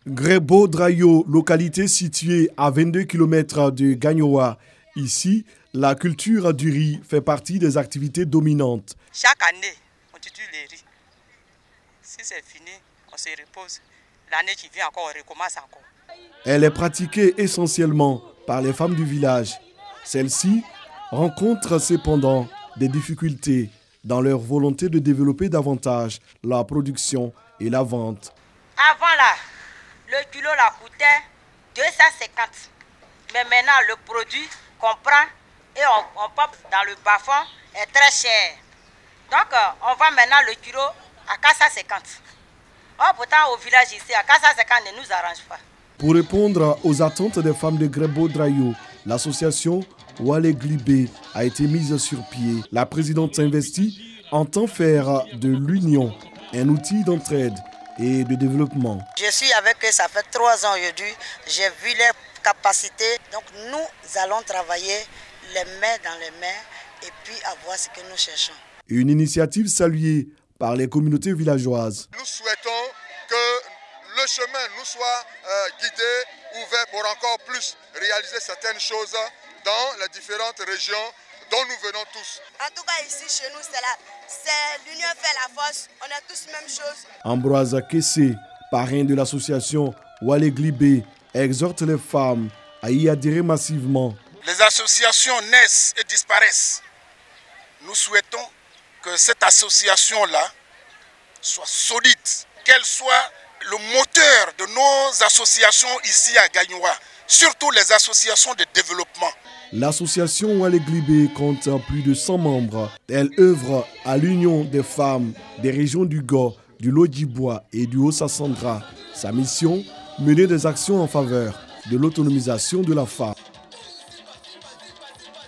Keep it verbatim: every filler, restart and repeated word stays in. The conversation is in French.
Grebo Drayo, localité située à vingt-deux kilomètres de Gagnoa. Ici, la culture du riz fait partie des activités dominantes. Chaque année, on cultive le riz. Si c'est fini, on se repose. L'année qui vient encore, on recommence encore. Elle est pratiquée essentiellement par les femmes du village. Celles-ci rencontrent cependant des difficultés dans leur volonté de développer davantage la production et la vente. Avant là, le kilo là coûtait deux cent cinquante. Mais maintenant, le produit qu'on prend et on, on pompe dans le bas-fond est très cher. Donc, euh, on vend maintenant le kilo à quatre cent cinquante. Oh, pourtant, au village ici, à quatre cent cinquante ne nous arrange pas. Pour répondre aux attentes des femmes de Grebo Drayo, l'association Wale Glibé a été mise sur pied. La présidente s'investit entend faire de l'union un outil d'entraide et de développement. Je suis avec eux, ça fait trois ans aujourd'hui. J'ai vu leurs capacités. Donc nous allons travailler les mains dans les mains et puis avoir ce que nous cherchons. Une initiative saluée par les communautés villageoises. Nous souhaitons que le chemin nous soit euh, guidé, ouvert pour encore plus réaliser certaines choses dans les différentes régions dont nous venons tous. En tout cas ici chez nous, c'est l'union fait la force, on est tous même chose. Ambroise Kessé, parrain de l'association Wale Glibé, exhorte les femmes à y adhérer massivement. Les associations naissent et disparaissent. Nous souhaitons que cette association-là soit solide, qu'elle soit le moteur de nos associations ici à Gagnoa, surtout les associations de développement. L'association Wale Glibé compte plus de cent membres. Elle œuvre à l'union des femmes des régions du Go, du Lodjibois et du Haut-Sassandra. Sa mission, mener des actions en faveur de l'autonomisation de la femme.